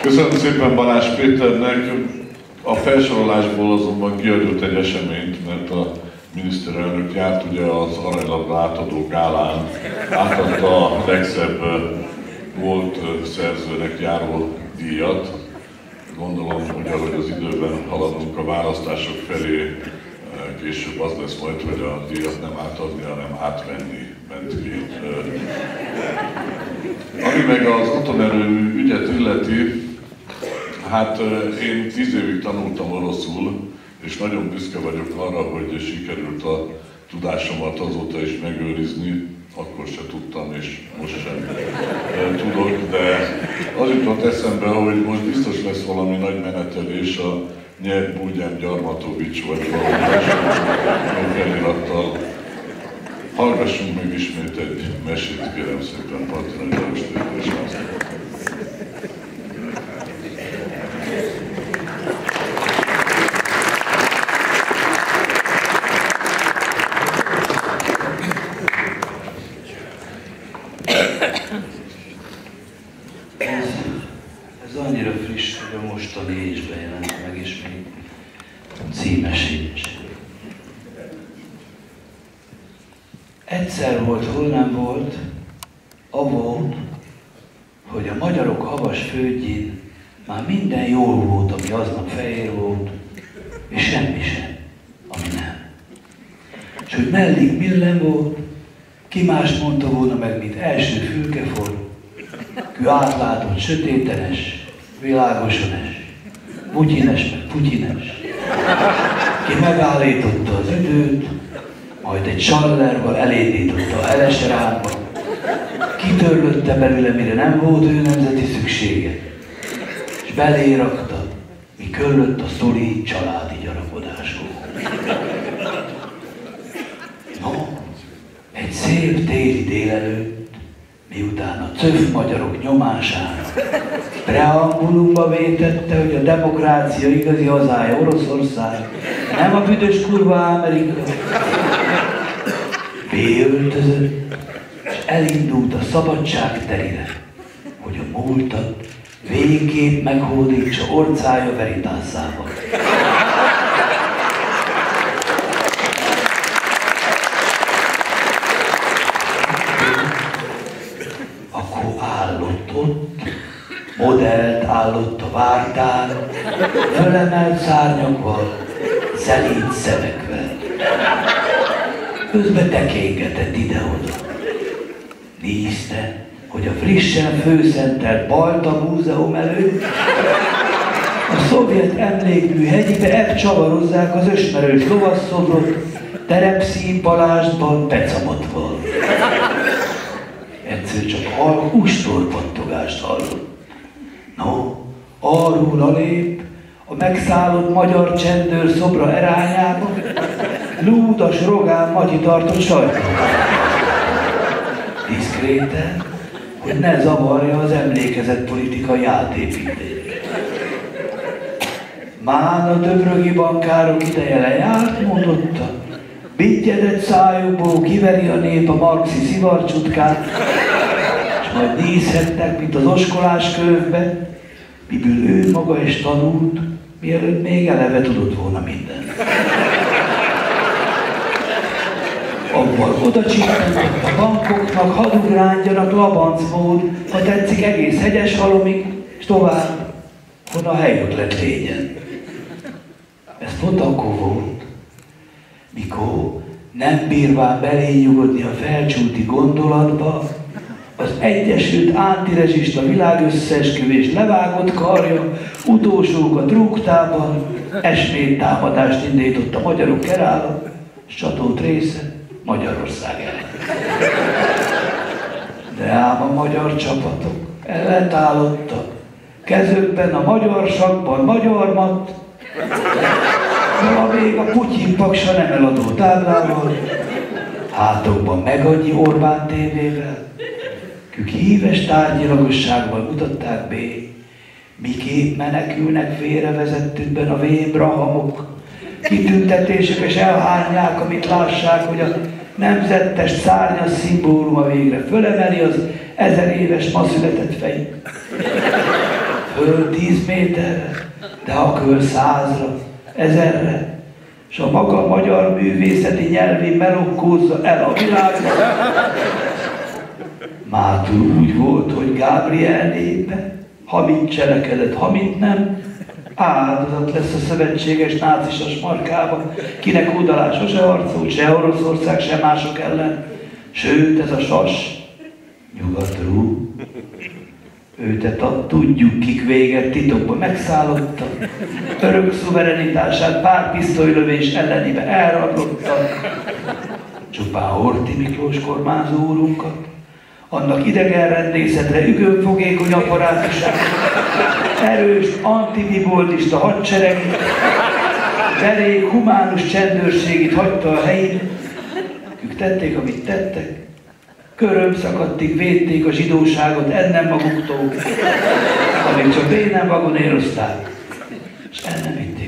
Köszönöm szépen Balázs Péternek. A felsorolásból azonban kiadott egy eseményt, mert a miniszterelnök járt ugye az Aranylabda átadó gálán, átadta a legszebb volt szerzőnek járó díjat. Gondolom, hogy ahogy az időben haladunk a választások felé, később az lesz majd, hogy a díjat nem átadni, hanem átvenni mentként. Ami meg az atomerőmű ügyet illeti, hát én 10 évig tanultam oroszul, és nagyon büszke vagyok arra, hogy sikerült a tudásomat azóta is megőrizni. Akkor se tudtam, és most sem tudok, de az jutott eszembe, hogy most biztos lesz valami nagy menetelés a Nyert Budján Gyarmatovics, vagy valami felirattal. Hallgassunk meg ismét egy mesét, kérem szépen, Patron János. Ez annyira friss, hogy a mostani ésben jelent meg, és még címe sincs. Egyszer volt, hol nem volt, a volt, hogy a magyarok havas földjén már minden jól volt, ami aznap fehér volt, és semmi sem, ami nem. És hogy mellig millen volt, ki más mondta volna meg, mint első fülkefor, kő átlátott, sötétenes, világosones, butyines meg putyines, ki megállította az időt, majd egy sallerval elindította a Helesránba, kitörlötte belőle, mire nem volt ő nemzeti szüksége, és belérakta, mi körülött a szoli családi gyarapodásból. No, egy szép téli délelőtt, miután a cöf magyarok nyomására preambulumba vétette, hogy a demokrácia igazi hazája Oroszország, nem a büdös kurva Amerika, beöltözött, és elindult a szabadság terére, hogy a múltat végképp meghódítsa orcája veritászával. Akkor állott ott, modellt állott a vártán, fölemelt szárnyakkal, szelíd szemekvel. Közben tekéngetett ide-oda. Nézte, hogy a frissen főszentelt Balta múzeum előtt a szovjet emlékmű hegyibe csavarozzák az ösmerős lovasszodrot, terepszínpalástban pecamotval. Egyszer csak halk ustorpattogást hallott. No, arról a lép, a megszállott magyar csendőr szobra erányába, lúdas Rogán Matyi tartott sajtot. Diszkréten, hogy ne zavarja az emlékezett politikai átépítést. Már a döbrögi bankárok ideje lejárt, mondotta, bittyedett szájukból kiveri a nép a marxi szivarcsutkát, és majd nézhettek, mint az oskolás könyvbe, miből ő maga is tanult, mielőtt még eleve tudott volna mindent. Abban oda csittentott a bankoknak, hadd ugráljanak labancmód, ha tetszik egész hegyes halomig, és tovább, hol a helyöklet légyen. Ez pont akkor volt, mikor nem bírván belényugodni a felcsúti gondolatba, az Egyesült Antirezsista Világösszeesküvés levágott karja utolsókat rúgtában esmét támadást indított a magyarok kerála, és csatolt része Magyarország ellen. De ám a magyar csapatok ellentállottak, kezükben a magyar sakban magyarmat, de még a Putyin paksa nem eladó táblával, hátokban meg annyi Orbán tévével, kük híves tárgyilagosságban mutatták be, miképp menekülnek félrevezettükben a vébrahamok, kitüntetések és elhányják, amit lássák, hogy a nemzettest szárnyas szimbóluma végre fölemeli az 1000 éves ma született fejét. köl 10 méterre, de ha köl 100-ra, 1000-re, és a maga magyar művészeti nyelvi melokkózza el a világra. Mátul úgy volt, hogy Gábriel népe, ha mint cselekedett, ha mint nem, áldozat lesz a szövetséges nácisas markába, kinek oldalán sose harcolt, se Oroszország, se mások ellen. Sőt, ez a sas nyugatról. Őtet tudjuk, kik véget titokban megszállotta, örök szuverenitását pár pisztolylövés ellenébe elrablottak. Csupán Horthy Miklós kormányzó úrunkat, annak idegen rendészetre ügőfogékony apparátusát, erős antibiboldista hadseregét, derék humánus csendőrségét hagyta a helyén. Ők tették, amit tettek, körömszakadtig védték a zsidóságot ennem maguktól, amíg csak bénán vagonérozták, és el nem vitték.